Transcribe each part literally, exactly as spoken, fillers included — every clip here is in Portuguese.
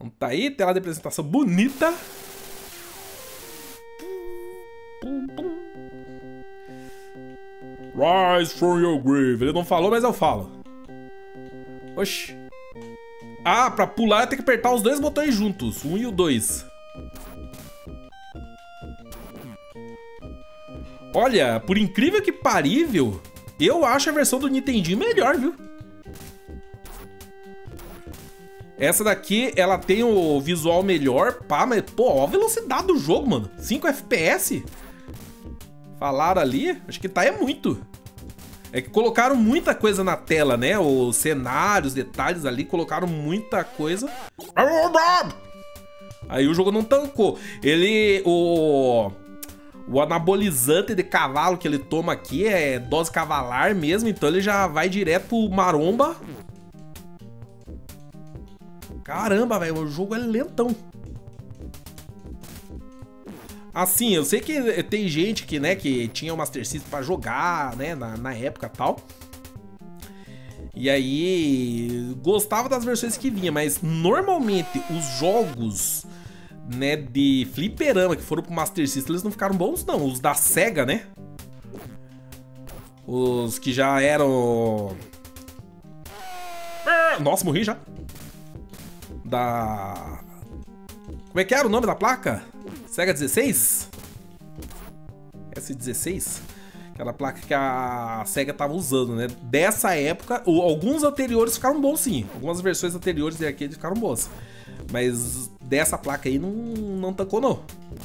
Então tá aí, tela de apresentação bonita. Rise from your grave. Ele não falou, mas eu falo. Oxi. Ah, pra pular eu tenho que apertar os dois botões juntos. Um e o dois. Olha, por incrível que parível, eu acho a versão do Nintendinho melhor, viu? Essa daqui, ela tem o visual melhor, pá, mas, pô, ó a velocidade do jogo, mano. cinco F P S? Falaram ali, acho que tá é muito. É que colocaram muita coisa na tela, né? Os cenários, detalhes ali, colocaram muita coisa. Aí o jogo não tancou. Ele, o... O anabolizante de cavalo que ele toma aqui é dose cavalar mesmo, então ele já vai direto pro maromba. Caramba, velho, o jogo é lentão. Assim, eu sei que tem gente que, né, que tinha o Master System pra jogar, né, na, na época e tal. E aí, gostava das versões que vinha, mas normalmente os jogos, né, de fliperama que foram pro Master System, eles não ficaram bons não, os da Sega, né? Os que já eram... Nossa, morri já. Da... Como é que era o nome da placa? Sega dezesseis? S dezesseis? Aquela placa que a Sega tava usando, né? Dessa época, alguns anteriores ficaram bons sim. Algumas versões anteriores de arcade ficaram boas. Mas dessa placa aí não, não tancou não.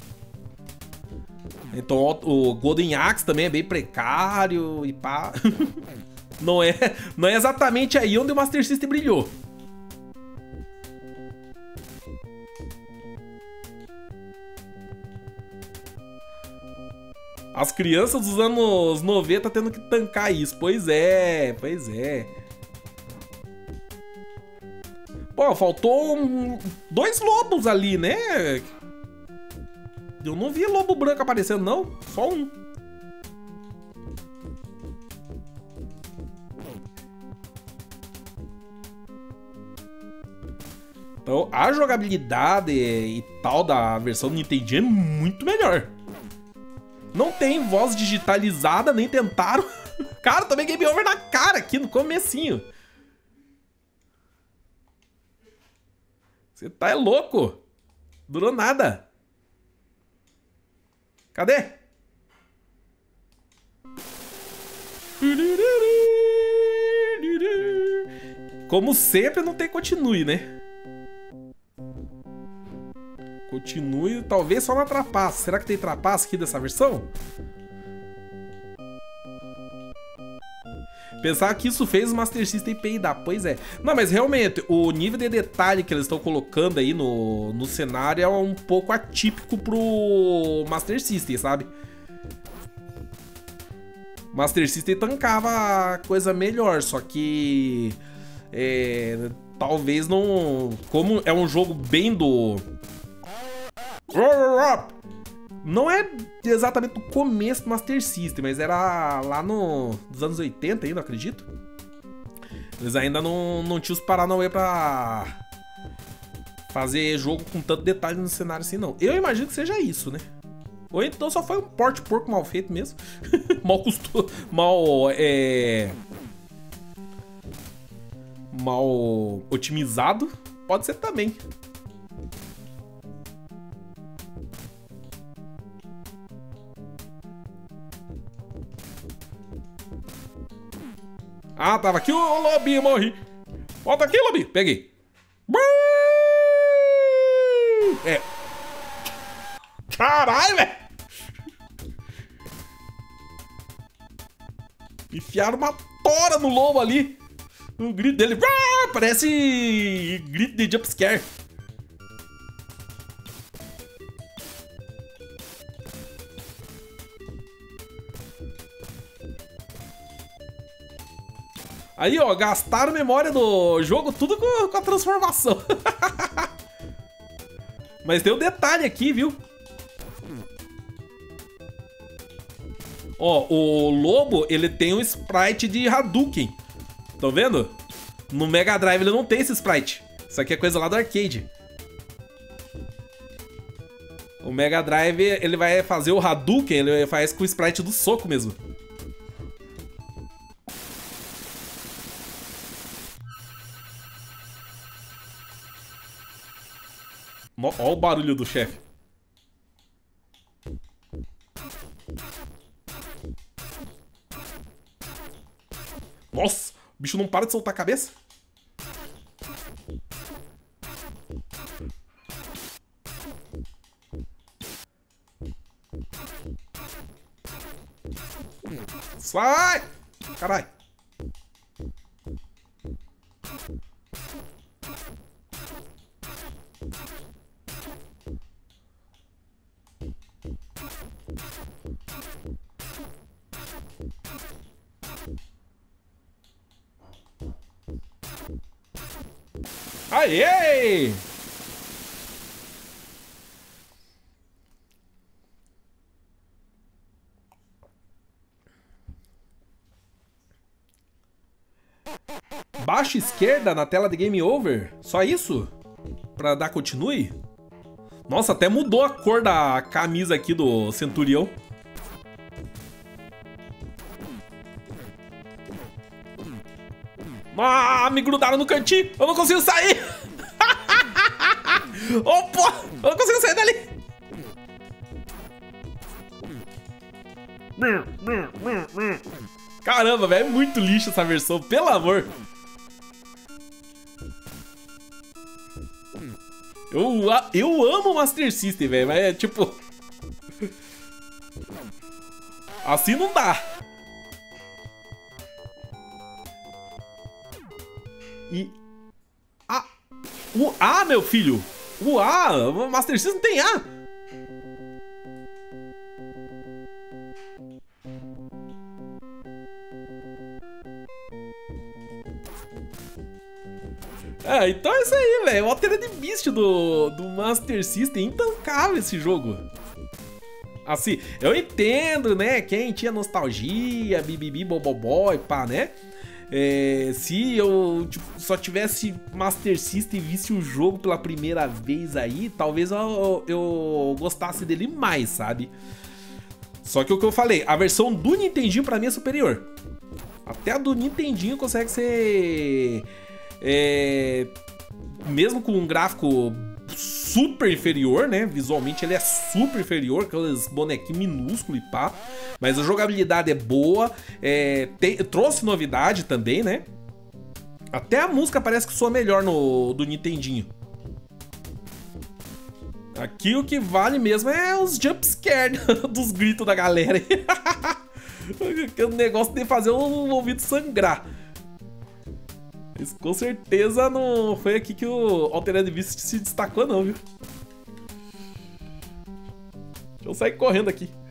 Então o Golden Axe também é bem precário e pá. Não é, não é exatamente aí onde o Master System brilhou. As crianças dos anos noventa tendo que tancar isso. Pois é, pois é. Pô, faltou um, dois lobos ali, né? Eu não vi lobo branco aparecendo, não. Só um. Então, a jogabilidade e tal da versão do Nintendinho é muito melhor. Não tem voz digitalizada, nem tentaram. Cara, tomei game over na cara aqui no comecinho. Você tá é louco. Durou nada. Cadê? Como sempre, não tem continue, né? Continue, talvez só na trapaça. Será que tem trapaça aqui dessa versão? Pensar que isso fez o Master System peidar. Pois é. Não, mas realmente, o nível de detalhe que eles estão colocando aí no, no cenário é um pouco atípico pro Master System, sabe? Master System tancava coisa melhor, só que... É, talvez não... Como é um jogo bem do... Não é exatamente o começo do Master System, mas era lá no, nos anos oitenta ainda, acredito. Eles ainda não, não tinham os Paranauê pra fazer jogo com tanto detalhe no cenário assim, não. Eu imagino que seja isso, né? Ou então só foi um porte porco mal feito mesmo. Mal custou... Mal... É... Mal otimizado. Pode ser também. Ah, tava aqui o lobinho, morri. Volta aqui, lobinho. Peguei. É. Caralho, velho. Enfiaram uma tora no lobo ali. O grito dele. Parece grito de jumpscare. Aí, ó, gastaram memória do jogo tudo com, com a transformação. Mas tem um detalhe aqui, viu? Ó, o lobo, ele tem um sprite de Hadouken. Estão vendo? No Mega Drive ele não tem esse sprite. Isso aqui é coisa lá do arcade. O Mega Drive, ele vai fazer o Hadouken, ele faz com o sprite do soco mesmo. Olha o barulho do chefe. Nossa, o bicho não para de soltar a cabeça. Sai! Caralho. Aê! Baixo esquerda na tela de Game Over? Só isso? Pra dar continue? Nossa, até mudou a cor da camisa aqui do Centurião. Ah, me grudaram no cantinho. Eu não consigo sair. Opa, eu não consigo sair dali. Caramba, velho, é muito lixo essa versão, pelo amor. Eu, eu amo o Master System, velho, mas é tipo... assim não dá. E... A... O A, meu filho! O A! O Master System tem A! É, então é isso aí, velho. O Altered Beast do, do Master System. Intancável esse jogo. Assim, eu entendo, né? Quem tinha nostalgia, bibibi, bobobó e pá, né? É, se eu tipo, só tivesse Master System e visse o jogo pela primeira vez aí, talvez eu, eu gostasse dele mais, sabe? Só que o que eu falei, a versão do Nintendinho pra mim é superior. Até a do Nintendinho consegue ser... É, mesmo com um gráfico super inferior, né? Visualmente ele é super inferior, aqueles bonequinhos minúsculos e pá. Mas a jogabilidade é boa, é, tem, trouxe novidade também, né? Até a música parece que soa melhor no do Nintendinho. Aqui o que vale mesmo é os jumpscare dos gritos da galera. O negócio de fazer o ouvido sangrar. Mas com certeza não foi aqui que o Altered Beast se destacou não, viu? Deixa eu sair correndo aqui.